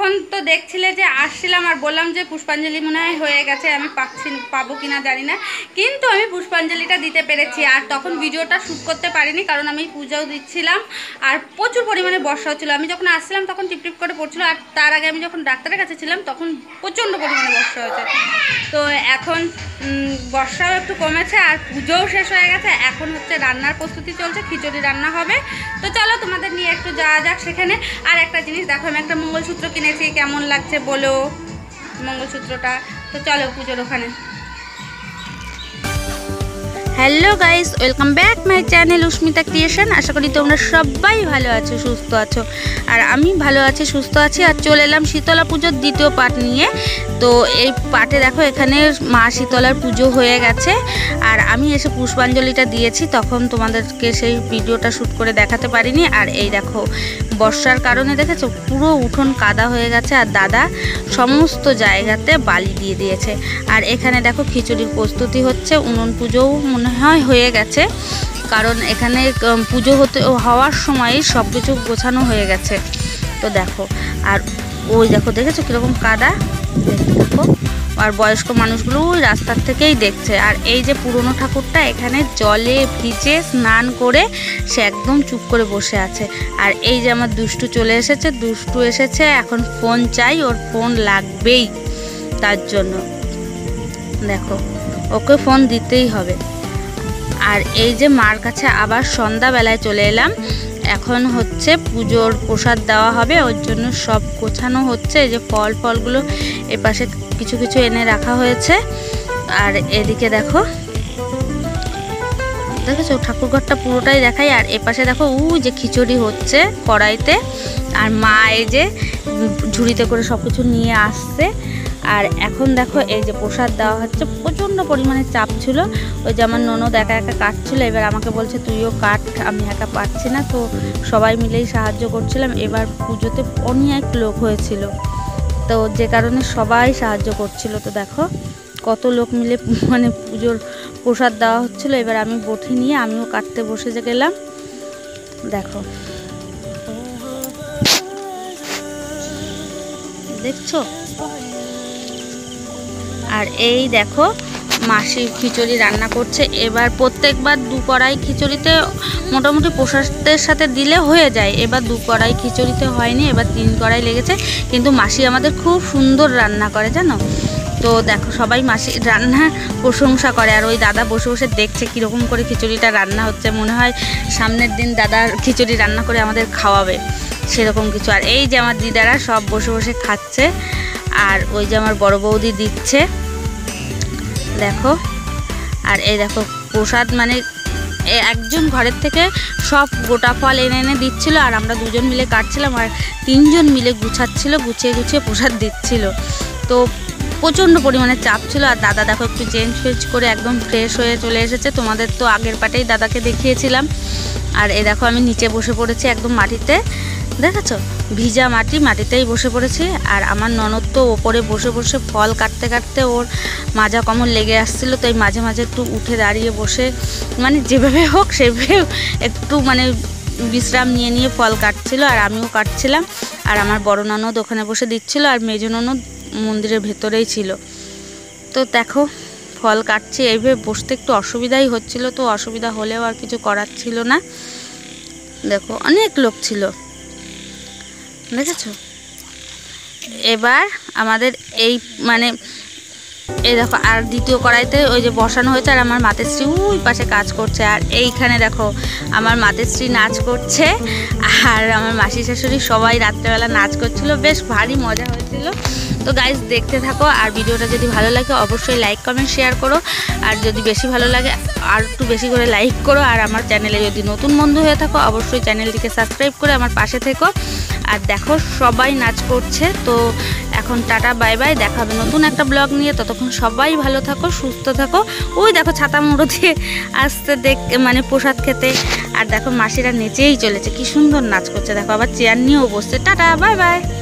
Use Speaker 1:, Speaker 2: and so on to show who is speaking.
Speaker 1: এতক্ষণ তো দেখছিলে যে আসছিলাম আর বললাম যে পুষ্পাঞ্জলি মনে হয় হয়ে গেছে, আমি পাবো কিনা জানি না, কিন্তু আমি পুষ্পাঞ্জলিটা দিতে পেরেছি। আর তখন ভিডিওটা শ্যুট করতে পারিনি কারণ আমি পূজাও দিচ্ছিলাম আর প্রচুর পরিমাণে বর্ষা হচ্ছিলো। আমি যখন আসছিলাম তখন টিপটিপ করে পড়ছিল, আর তার আগে আমি যখন ডাক্তারের কাছে ছিলাম তখন প্রচণ্ড পরিমাণে বর্ষা হয়েছে। তো এখন বর্ষাও একটু কমেছে আর পুজোও শেষ হয়ে গেছে। এখন হচ্ছে রান্নার প্রস্তুতি চলছে, খিচুড়ি রান্না হবে। তো চলো তোমাদের নিয়ে একটু যাওয়া যাক সেখানে। আর একটা জিনিস দেখো, আমি একটা মঙ্গলসূত্র কিনেছি, কেমন লাগছে বলো মঙ্গলসূত্রটা। তো চলো পুজোর ওখানে। Hello guys, welcome back my channel Usmita creation. আশা করি তোমরা সবাই ভালো আছো, সুস্থ আছো, আর আমি ভালো আছি, সুস্থ আছি। আর চলে এলাম শীতলা পুজোর দ্বিতীয় পার্ট নিয়ে। তো এই পার্টে দেখো এখানে মা শীতলার পুজো হয়ে গেছে আর আমি এসে পুষ্পাঞ্জলিটা দিয়েছি, তখন তোমাদেরকে সেই ভিডিওটা শ্যুট করে দেখাতে পারিনি। আর এই দেখো বর্ষার কারণে দেখেছো পুরো উঠোন কাদা হয়ে গেছে আর দাদা সমস্ত জায়গাতে বালি দিয়ে দিয়েছে। আর এখানে দেখো খিচুড়ির প্রস্তুতি হচ্ছে, উনুন পুজোও মনে হয় হয়ে গেছে, কারণ এখানে পুজো হওয়ার সময় সব কিছু গোছানো হয়ে গেছে। তো দেখো, আর ওই দেখো দেখেছো কীরকম কাদা, দেখো। আর বয়স্ক মানুষগুলো ওই রাস্তার থেকেই দেখছে। আর এই যে পুরনো ঠাকুরটা এখানে জলে ভিজে স্নান করে সে একদম চুপ করে বসে আছে। আর এই যে আমার দুষ্টু চলে এসেছে, দুষ্টু এসেছে এখন ফোন চাই, ওর ফোন লাগবেই, তার জন্য দেখো ওকে ফোন দিতেই হবে। আর এই যে মার কাছে আবার সন্ধ্যাবেলায় চলে এলাম, এখন হচ্ছে পুজোর প্রসাদ দেওয়া হবে, ওর জন্য সব গোছানো হচ্ছে। এই যে ফলগুলো এপাশে কিছু কিছু এনে রাখা হয়েছে। আর এদিকে দেখো দেখেছো ঠাকুরঘরটা পুরোটাই দেখাই। আর এপাশে দেখো যে খিচুড়ি হচ্ছে কড়াইতে, আর মা এই যে ঝুড়িতে করে সব কিছু নিয়ে আসছে। আর এখন দেখো এই যে প্রসাদ দেওয়া হচ্ছে, প্রচণ্ড পরিমাণে চাপ ছিল। ওই যে আমার ননদ একা একা কাটছিল, এবার আমাকে বলছে তুইও কাট, আমি একা পারছি না। তো সবাই মিলেই সাহায্য করছিলাম। এবার পুজোতে অনেক লোক হয়েছিল, তো যে কারণে সবাই সাহায্য করছিল। তো দেখো কত লোক মিলে মানে পুজোর প্রসাদ দেওয়া হচ্ছিল। এবার আমি বটি নিয়ে আমিও কাটতে বসে গেলাম, দেখো দেখছো। আর এই দেখো মাসি খিচুড়ি রান্না করছে। এবার প্রত্যেকবার 2 কড়াই খিচুড়িতে মোটামুটি প্রসাদের সাথে দিলে হয়ে যায়, এবার 2 কড়াই খিচুড়িতে হয়নি, এবার 3 কড়াই লেগেছে। কিন্তু মাসি আমাদের খুব সুন্দর রান্না করে জানো। তো দেখো সবাই মাসির রান্নার প্রশংসা করে। আর ওই দাদা বসে বসে দেখছে কীরকম করে খিচুড়িটা রান্না হচ্ছে, মনে হয় সামনের দিন দাদার খিচুড়ি রান্না করে আমাদের খাওয়াবে, সেরকম কিছু। আর এই যে আমার দিদারা সব বসে বসে খাচ্ছে, আর ওই যে আমার বড় বৌদি দিচ্ছে দেখো। আর এই দেখো প্রসাদ মানে একজন ঘরের থেকে সব গোটা ফল এনে এনে দিচ্ছিল, আর আমরা 2জন মিলে কাটছিলাম, আর 3জন মিলে গুছিয়ে গুছিয়ে প্রসাদ দিচ্ছিল। তো প্রচণ্ড পরিমাণে চাপ ছিল। আর দাদা দেখো একটু চেঞ্জ করে একদম ফ্রেশ হয়ে চলে এসেছে, তোমাদের তো আগের পাটেই দাদাকে দেখিয়েছিলাম। আর এই দেখো আমি নিচে বসে পড়েছি একদম মাটিতে, দেখেছো ভিজা মাটিতেই বসে পড়েছি। আর আমার ননদ তো ওপরে বসে বসে ফল কাটতে কাটতে ওর মাজা কমর লেগে আসছিলো, তো এই মাঝে মাঝে একটু উঠে দাঁড়িয়ে বসে মানে যেভাবে হোক সেভাবে একটু মানে বিশ্রাম নিয়ে ফল কাটছিল, আর আমিও কাটছিলাম। আর আমার বড় ননদ ওখানে বসে দিচ্ছিল, আর মেজ ননদ মন্দিরের ভেতরেই ছিল। তো দেখো ফল কাটছে, এইভাবে বসতে একটু অসুবিধাই হচ্ছিল, তো অসুবিধা হলেও আর কিছু করার ছিল না। দেখো অনেক লোক ছিল, দেখেছো। এবার আমাদের এই মানে এই দেখো আর দ্বিতীয় কড়াইতে ওই যে বসানো হয়েছে, আর আমার মাতৃশ্রী ওই পাশে কাজ করছে। আর এইখানে দেখো আমার মাতৃশ্রী নাচ করছে, আর আমার মাসি শাশুড়ি সবাই রাত্রেবেলা নাচ করছিল, বেশ ভারী মজা হয়েছিল। তো গাইস দেখতে থাকো, আর ভিডিওটা যদি ভালো লাগে অবশ্যই লাইক কমেন্ট শেয়ার করো, আর যদি বেশি ভালো লাগে আর একটু বেশি করে লাইক করো। আর আমার চ্যানেলে যদি নতুন বন্ধু হয়ে থাকো অবশ্যই চ্যানেলটিকে সাবস্ক্রাইব করে আমার পাশে থেকো। আর দেখো সবাই নাচ করছে। তো এখন টাটা বাই বাই, দেখা হবে নতুন একটা ব্লগ নিয়ে। ততক্ষণ সবাই ভালো থাকো, সুস্থ থাকো। ওই দেখো ছাতা মুড়ো দিয়ে আসতে মানে প্রসাদ খেতে। আর দেখো মাসিরা নেচেই চলেছে, কি সুন্দর নাচ করছে, দেখো আবার চেয়ার নিয়েও বসছে। Tata bye by.